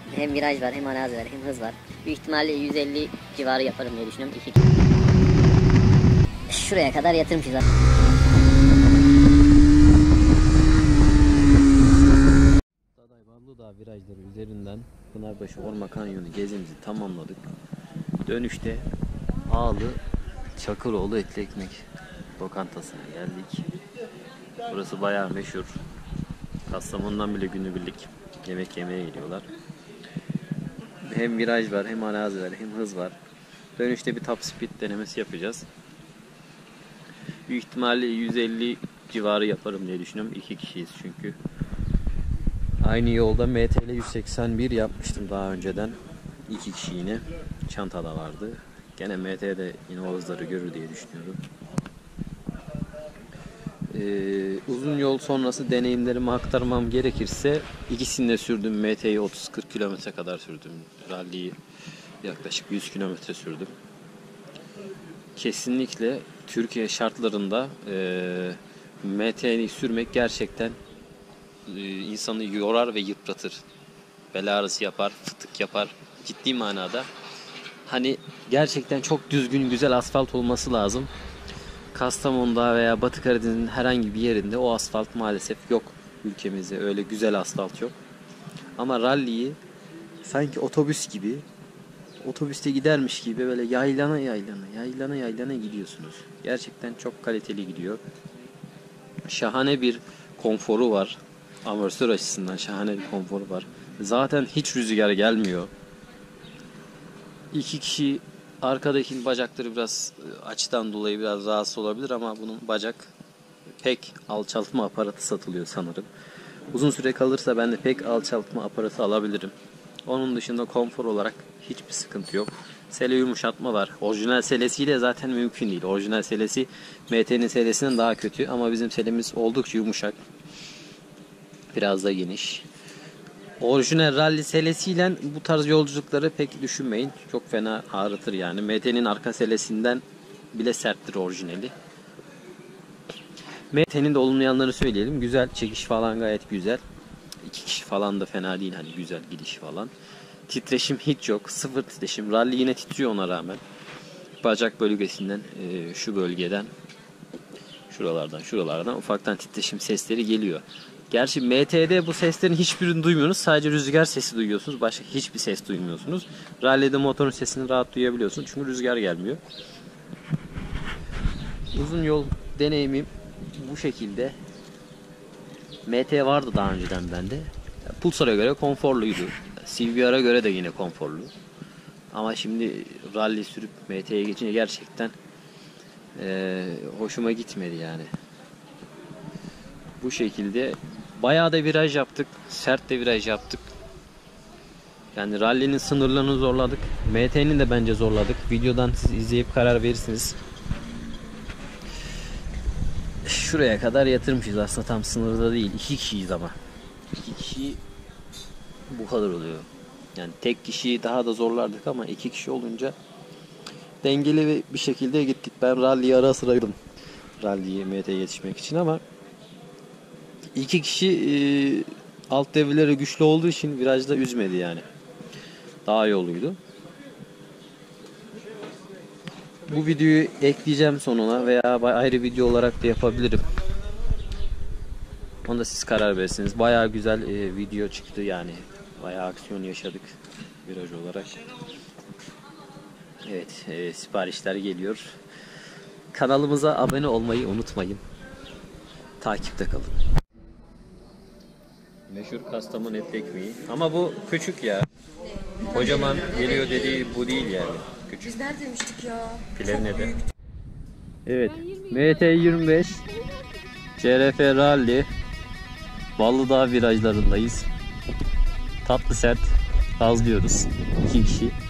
Hem viraj var, hem arazi var, hem hız var. Büyük ihtimalle 150 civarı yaparım diye düşünüyorum. Şuraya kadar yatırmışız zaten. Daday Ballıdağ virajları üzerinden Pınarbaşı Orman Kanyonu gezimizi tamamladık. Dönüşte Ağlı Çakıroğlu Etli Ekmek lokantasına geldik. Burası bayağı meşhur. Kastamonu'dan bile günübirlik yemek yemeye geliyorlar. Hem viraj var, hem arazi var, hem hız var. Dönüşte bir top speed denemesi yapacağız. Büyük ihtimalle 150 civarı yaparım diye düşünüyorum. 2 kişiyiz çünkü. Aynı yolda MTL 181 yapmıştım daha önceden. 2 kişi yine. Çantada vardı. Gene MT'de yine o hızları görür diye düşünüyorum. Uzun yol sonrası deneyimlerimi aktarmam gerekirse ikisini de sürdüm. MT'yi 30-40 kilometre kadar sürdüm. Rally'yi yaklaşık 100 kilometre sürdüm. Kesinlikle Türkiye şartlarında MT'yi sürmek gerçekten insanı yorar ve yıpratır. Bel ağrısı yapar, fıtık yapar. Ciddi manada. Hani gerçekten çok düzgün, güzel asfalt olması lazım. Kastamonu'da veya Batı Karadeniz'in herhangi bir yerinde o asfalt maalesef yok ülkemizde. Öyle güzel asfalt yok. Ama rally'yi sanki otobüs gibi, otobüste gidermiş gibi böyle yaylana gidiyorsunuz. Gerçekten çok kaliteli gidiyor. Şahane bir konforu var. Amortisör açısından şahane bir konforu var. Zaten hiç rüzgar gelmiyor. 2 kişi, arkadaki bacakları biraz açıdan dolayı biraz rahatsız olabilir ama bunun bacak pek alçaltma aparatı satılıyor sanırım. Uzun süre kalırsa ben de pek alçaltma aparatı alabilirim. Onun dışında konfor olarak hiçbir sıkıntı yok. Sele yumuşatma var. Orijinal selesiyle zaten mümkün değil. Orijinal selesi MT'nin selesinden daha kötü ama bizim selemiz oldukça yumuşak. Biraz da geniş. Orijinal rally selesiyle bu tarz yolculukları pek düşünmeyin. Çok fena ağrıtır yani. MT'nin arka selesinden bile serttir orijinali. MT'nin de olumlu yanlarını söyleyelim. Güzel çekiş falan gayet güzel. 2 kişi falan da fena değil, hani güzel gidiş falan. Titreşim hiç yok. Sıfır titreşim. Rally yine titriyor ona rağmen. Bacak bölgesinden, şu bölgeden, şuralardan ufaktan titreşim sesleri geliyor. Gerçi MT'de bu seslerin hiçbirini duymuyorsunuz. Sadece rüzgar sesi duyuyorsunuz. Başka hiçbir ses duymuyorsunuz. Rally'de motorun sesini rahat duyabiliyorsunuz. Çünkü rüzgar gelmiyor. Uzun yol deneyimim bu şekilde. MT vardı daha önceden bende. Pulsar'a göre konforluydu. CVR'a göre de yine konforlu. Ama şimdi rally sürüp MT'ye geçince gerçekten hoşuma gitmedi yani. Bu şekilde bayağı da viraj yaptık. Sert de viraj yaptık. Yani rally'nin sınırlarını zorladık. MT'nin de bence zorladık. Videodan siz izleyip karar verirsiniz. Şuraya kadar yatırmışız. Aslında tam sınırda değil. 2 kişiyiz ama. 2 kişi bu kadar oluyor. Yani tek kişiyi daha da zorlardık ama 2 kişi olunca dengeli bir şekilde gittik. Ben rally'yi ara sıra girdim. Rally'ye MT'ye yetişmek için ama 2 kişi alt devreleri güçlü olduğu için virajda üzmedi yani. Daha yoluydu. Bu videoyu ekleyeceğim sonuna veya ayrı video olarak da yapabilirim. Onda siz karar verirsiniz. Bayağı güzel video çıktı yani. Bayağı aksiyon yaşadık viraj olarak. Evet, siparişler geliyor. Kanalımıza abone olmayı unutmayın. Takipte kalın. Meşhur Kastamonu etli ekmeği. Ama bu küçük ya. Kocaman geliyor dediği bu değil yani. Küçük. Biz nerede demiştik ya? Filerine de. Evet. MT25 CRF Rally Ballıdağ virajlarındayız. Tatlı sert gazlıyoruz. 2 kişi.